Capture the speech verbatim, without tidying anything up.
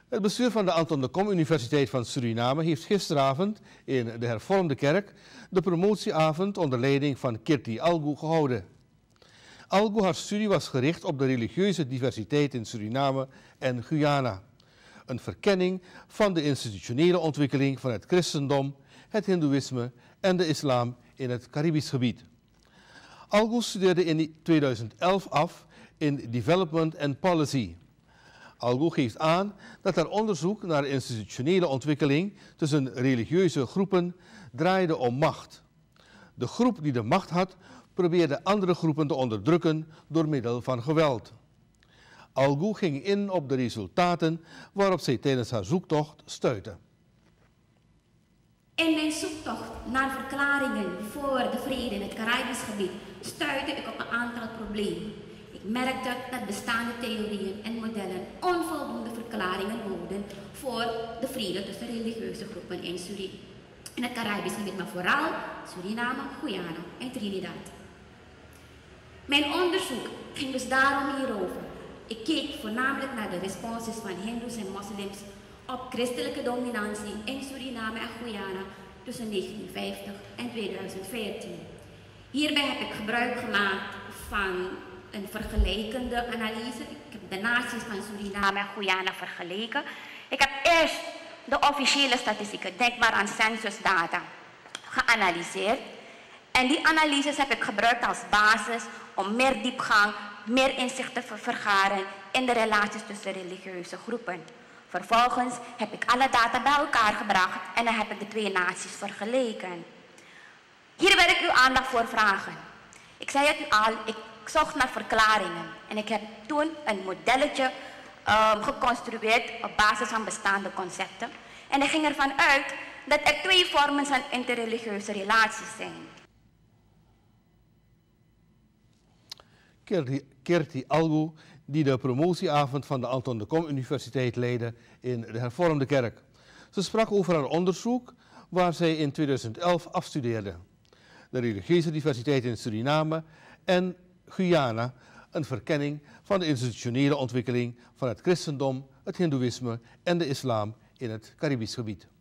Het bestuur van de Anton de Kom Universiteit van Suriname heeft gisteravond in de Hervormde Kerk de promotieavond onder leiding van Kirti Algu gehouden. Algu, haar studie was gericht op de religieuze diversiteit in Suriname en Guyana. Een verkenning van de institutionele ontwikkeling van het christendom, het hindoeïsme en de islam in het Caribisch gebied. Algu studeerde in tweeduizend elf af in Development and Policy. Algu geeft aan dat haar onderzoek naar institutionele ontwikkeling tussen religieuze groepen draaide om macht. De groep die de macht had, probeerde andere groepen te onderdrukken door middel van geweld. Algu ging in op de resultaten waarop zij tijdens haar zoektocht stuitte. In mijn zoektocht naar verklaringen voor de vrede in het Caribisch gebied stuitte ik op een aantal problemen. Ik merkte dat bestaande theorieën en modellen onvoldoende verklaringen boden voor de vrede tussen religieuze groepen in Suriname. In het Caribisch gebied, maar vooral Suriname, Guyana en Trinidad. Mijn onderzoek ging dus daarom hierover. Ik keek voornamelijk naar de responses van hindoes en moslims op christelijke dominantie in Suriname en Guyana tussen negentien vijftig en tweeduizend veertien. Hierbij heb ik gebruik gemaakt van een vergelijkende analyse. Ik heb de naties van Suriname en Guyana vergeleken. Ik heb eerst de officiële statistieken, denk maar aan censusdata, geanalyseerd. En die analyses heb ik gebruikt als basis om meer diepgang, meer inzicht te vergaren in de relaties tussen religieuze groepen. Vervolgens heb ik alle data bij elkaar gebracht en dan heb ik de twee naties vergeleken. Hier wil ik uw aandacht voor vragen. Ik zei het u al, ik zocht naar verklaringen en ik heb toen een modelletje um, geconstrueerd op basis van bestaande concepten. En ik ging ervan uit dat er twee vormen van interreligieuze relaties zijn. Kirti Algu, die de promotieavond van de Anton de Kom Universiteit leidde in de Hervormde Kerk. Ze sprak over haar onderzoek waar zij in tweeduizend elf afstudeerde. De religieuze diversiteit in Suriname en Guyana, een verkenning van de institutionele ontwikkeling van het christendom, het hindoeïsme en de islam in het Caribisch gebied.